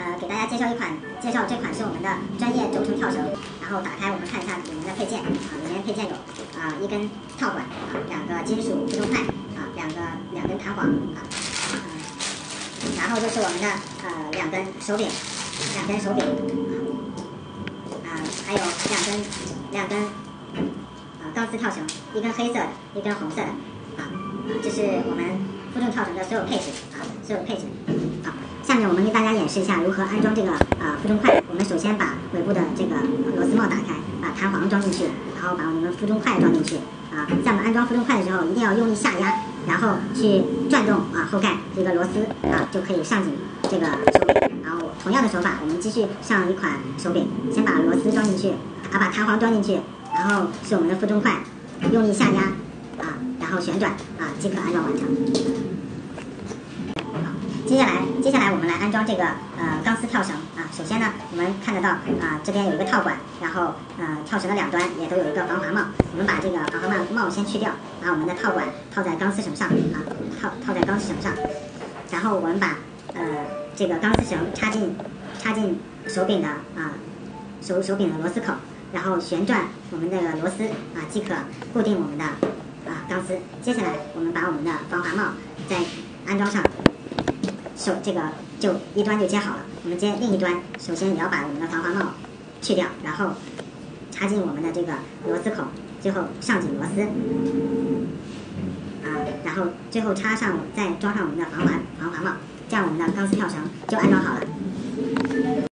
给大家介绍这款是我们的专业轴承跳绳。然后打开我们看一下里面的配件里面配件有一根套管2个金属浮动块2根弹簧然后就是我们的2根手柄还有两根钢丝跳绳，1根黑色的，1根红色的这是我们负重跳绳的所有配置下面我们给大家演示一下如何安装这个负重块。我们首先把尾部的这个螺丝帽打开，把弹簧装进去，然后把我们的负重块装进去在我们安装负重块的时候，一定要用力下压，然后去转动后盖这个螺丝就可以上紧这个手柄。然后同样的手法，我们继续上一款手柄，先把螺丝装进去，把弹簧装进去，然后是我们的负重块，用力下压然后旋转即可安装完成。接下来我们来安装这个钢丝跳绳首先呢，我们看得到这边有一个套管，然后跳绳的两端也都有一个防滑帽。我们把这个防滑帽先去掉，把我们的套管套在钢丝绳上套在钢丝绳上，然后我们把这个钢丝绳插进手柄的手柄的螺丝口，然后旋转我们这个螺丝即可固定我们的钢丝。接下来我们把我们的防滑帽再安装上。这个就一端就接好了，我们接另一端，首先也要把我们的防滑帽去掉，然后插进我们的这个螺丝口，最后上紧螺丝然后最后再装上我们的防滑帽，这样我们的钢丝跳绳就安装好了。